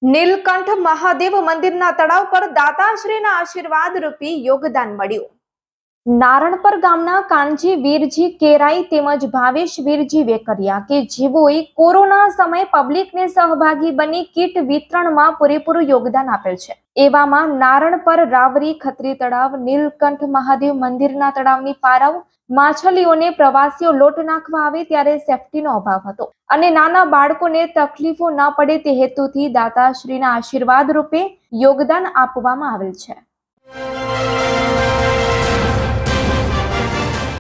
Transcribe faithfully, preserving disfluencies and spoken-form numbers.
નીલકંઠ મહાદેવ મંદિરના તળાવ પર દાતાશ્રીના આશીર્વાદ રૂપી યોગદાન મળ્યું। નારણપર ગામના કાનજી વીરજી કેરાઈ તેમજ ભાવેશ વીરજી વેકરિયા કે જેઓએ કોરોના સમયે પબ્લિકને સહભાગી બની કીટ વિતરણમાં પૂરેપૂરું યોગદાન આપેલ છે। એવામાં નારણપર રાવરી ખત્રી તળાવ નીલકંઠ મહાદેવ મંદિરના તળાવની પારવ માછલીઓને પ્રવાસીઓ લોટ નાખવા આવે ત્યારે સેફટીનો અભાવ હતો અને નાના બાળકોને તકલીફો ન પડે તે હેતુથી દાતાશ્રીના આશીર્વાદ રૂપે યોગદાન આપવામાં આવેલ છે।